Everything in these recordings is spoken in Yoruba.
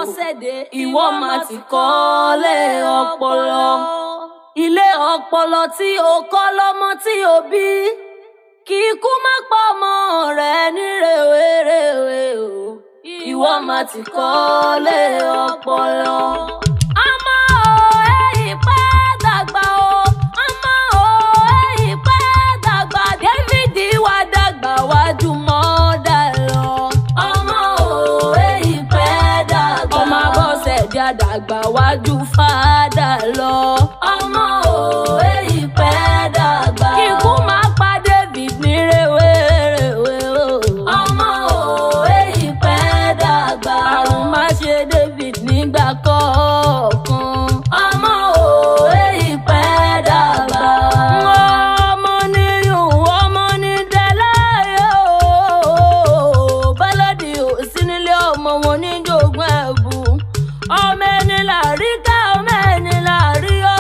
ìwọ máa ti kọ́lé ọpọlọ. Ilé ọpọlọ tí o kọ́ lọ́mọ tí o bí, kí ikú má pa ọmọ rẹ̀ ní rèwerèwe o. Ìwọ máa ti kọ́lé ọpọlọ. Ọmọ o èyí pẹ́ dàgbà o. Ọmọ o èyí pẹ́ dàgbà. David wá dàgbà wájú mọ́dà lọ. Ọmọ o èyí pẹ́ dàgbà. Ọmọ Abọ́sẹ̀dé dàgbà wájú fàdà lọ. Ọmọ o èyí pẹ́ dàgbà. Kíkú máa pa David ní rèwerèwe o. Ọmọ o èyí pẹ́ dàgbà. Àrùn má ṣe David nígbà kọ̀ọ̀kan. Ọmọ o èyí pẹ́ dàgbà. Ọmọ ní yùn ọmọ ní dẹ́lẹ́ o. Bálọ́dì ò sí nílé ọmọ wọn ní jogún ẹ̀bùn. Ọmọ ẹni làrí ká ọmọ ẹni làrí o.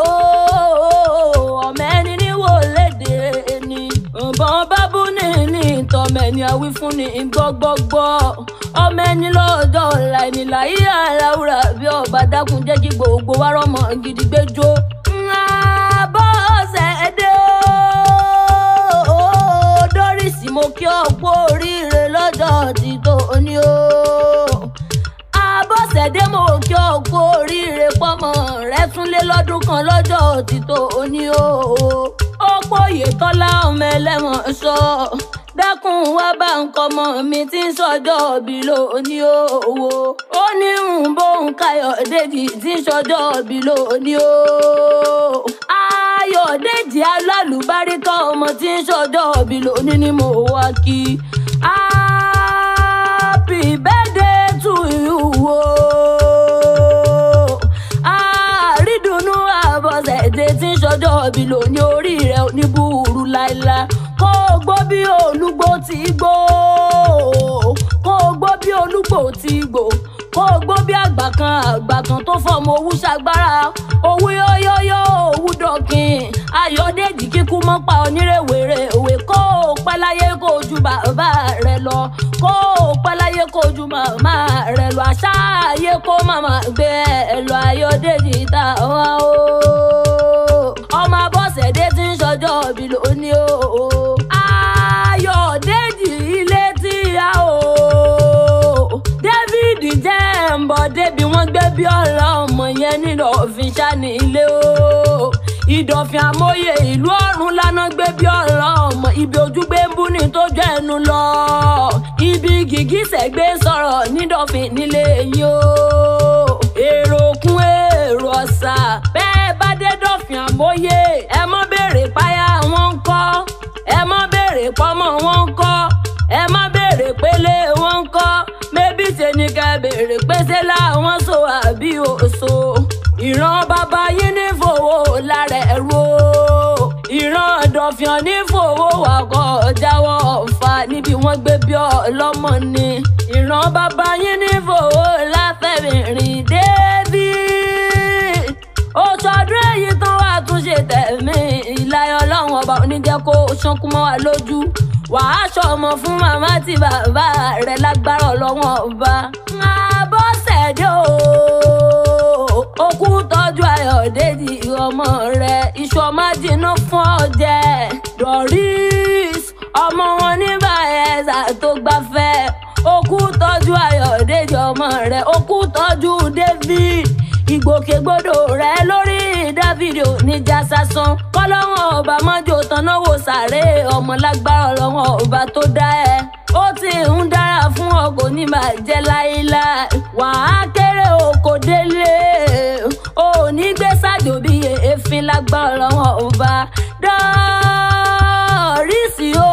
Ọmọ ẹni ní wò lédè ni. Ọ̀bọ̀n bábú ní ìtọ́mọ ẹni àwí fún ni gbọ́gbọ́gbọ́. Ọmọ ẹni lọ́jọ́ ọ̀la ẹni láyé aláwùrà bí ọba dákun jẹ́ kí gbogbo wa rọ́mọ gidi gbẹjọ́. Abọ́sẹ̀dé o. Dórísì mo kí ọ kú oríire lọ́jọ́ ti tòní o. Abọ́sẹ̀dé mo kí ọ kú oríire pọ́mọ rẹ túnlé lọ́dún kan lọ́jọ́ ti tòní o. Ó pòye tọ́lá ọmọ ẹlẹ́wọ̀n sọ. Dákun wá bá nǹkan ọmọ mi tí ń sọjọ́ bí lóní owó. Ó ní bóun Káyọ̀déjì tí ń sọjọ́ bí lóní o. Ayọ̀déjì alálùbáríkà ọmọ tí ń sọjọ́ bí lóní ni mo wá kí. Happy birthday to you o. Àrídùnnú Abọ́sẹ̀dé tí ń sọjọ́ bí lóní orí rẹ̀ oníbùrú láíláí. Kó o gbó bí olúgbó ti gbó. Kó o gbó bí olúgbó ti gbó. Kó o gbó bí àgbà kan tó fọmọ owú ṣagbára. Owú yóyóyó owú dọ̀kìn. Ayọ̀déjì kíkú mọ́ pa onírèwèrèwe. Kó o pẹ́ láyé kó o ju bàbá rẹ lọ. Kó o pẹ́ láyé kó o ju màmá rẹ lọ. Àṣà ayé kó màmá gbé ẹ lọ. Ayọ̀déjì ta wá o. Ọmọ Abọ́sẹ̀dé tí ń sọjọ́ bí lóní o. Ayọ̀déjì ilé tí a o. David jẹ́ ǹbọ̀dé bí wọ́n gbé bí ọ̀rọ̀ ọmọ yẹn nínú òfin ṣáni ilé o. Ìdọ̀fin àmóye ìlú ọ̀run lánàá gbé bí ọ̀rọ̀ ọmọ. Ibi ojúgbé ń bú ní tó jẹ́ ẹnu lọ. Ibi gìgísẹ̀ gbé sọ̀rọ̀ nídọ̀fin nílé yín o. Èrò kún èrò ọ̀sà. Bẹ́ẹ̀ bá dé dọ̀fin àmóye. Ẹ mọ́ béèrè páyà wọn ń kọ́. Ẹ mọ́ béèrè pọ́mọ wọn ń kọ́. Ẹ mọ́ béèrè pélé wọn ń kọ́. Mébí ṣe ni ká béèrè pèsè láwọn so àbí òṣò. Ìran bàbá yín ní fowó lára ẹ̀rọ. Ìran dọ̀fin ní fowó wàkọ̀ jáwọ́ ọ̀fà níbi wọ́n gbé bí ọlọ́mọ ni. Ìran bàbá yín ní fowó láfẹ̀mìrìn David. Ó sọdún èyí tán wà tún ṣe tẹ̀mí. Ìláyọ̀ Ọlọ́run ọba oníjẹ́ kó ṣánkú mọ́ wa lójú. Wàá ṣọmọ fún màmá tí bàbá rẹ̀ lágbára Ọlọ́run ọba. Abọ́sẹ̀dé o. Ó kú tọ́jú Ayọ̀déjì ọmọ rẹ̀. Iṣu ọmọ jìnnà fún ọjẹ́. Doris ọmọ wọn ní Bayelsa tó gbafẹ́. Ó kú tọ́jú Ayọ̀déjì ọmọ rẹ̀. Ó kú tọ́jú David. Ìgbòkègbodò rẹ̀ lórí David ò ní já sásán. Kọ́lọ́wọ́n ọba mọ́jọ́ tanáwó sàré ọmọ lágbára Ọlọ́wọ́n ọba tó dá ẹ. Ó ti ń dára fún ọkọ̀ ní bàjẹ́ láíláí. Wàá kéré oko délé. O ò ní gbé sájò bí èéfín lágbára Ọlọ́wọ́n ọba. Dọ́rísì o.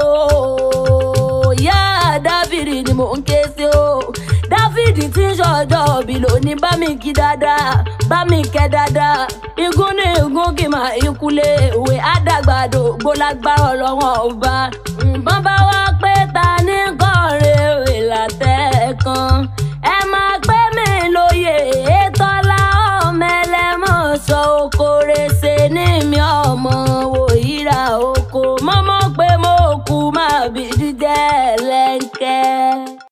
Yá David ni mò ń ké sí o. David tí ń ṣọjọ́ bí lónìí bá mi kí dáadáa. Bá mi kẹ́ dáadáa. Igún ní igún kì máa ikúlé ìwé àdàgbàdo gbólágbára Ọlọ́wọ́n ọba. Bọ́n bá wá pé ta ní kọ́rin ìlà tẹ́ kan.